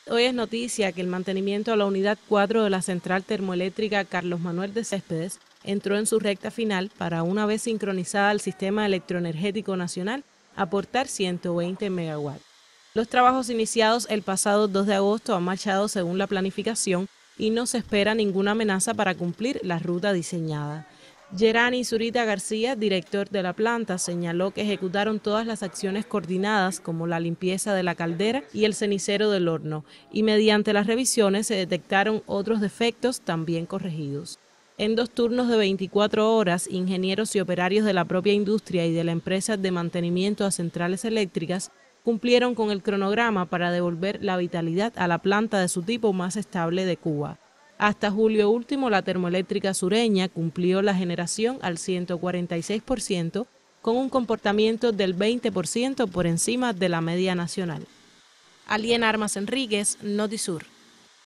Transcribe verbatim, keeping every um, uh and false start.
Hoy es noticia que el mantenimiento a la unidad cuatro de la central termoeléctrica Carlos Manuel de Céspedes entró en su recta final para, una vez sincronizada al sistema electroenergético nacional, aportar ciento veinte megawatts. Los trabajos iniciados el pasado dos de agosto han marchado según la planificación y no se espera ninguna amenaza para cumplir la ruta diseñada. Yerani Zurita García, director de la planta, señaló que ejecutaron todas las acciones coordinadas como la limpieza de la caldera y el cenicero del horno, y mediante las revisiones se detectaron otros defectos también corregidos. En dos turnos de veinticuatro horas, ingenieros y operarios de la propia industria y de la empresa de mantenimiento a centrales eléctricas cumplieron con el cronograma para devolver la vitalidad a la planta de su tipo más estable de Cuba. Hasta julio último, la termoeléctrica sureña cumplió la generación al ciento cuarenta y seis por ciento, con un comportamiento del veinte por ciento por encima de la media nacional. Aliena Armas Enríquez, Notisur.